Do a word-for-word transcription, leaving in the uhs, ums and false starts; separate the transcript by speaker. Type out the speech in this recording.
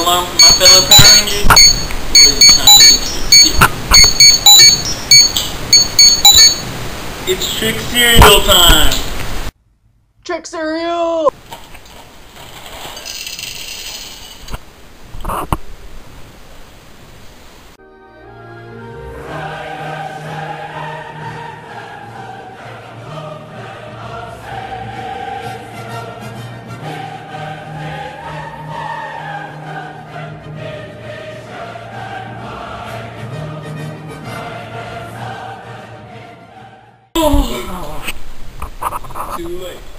Speaker 1: my, my fellow Power Rangers. It's time to get It's Trick Cereal time!
Speaker 2: Trick Cereal!
Speaker 1: Too late.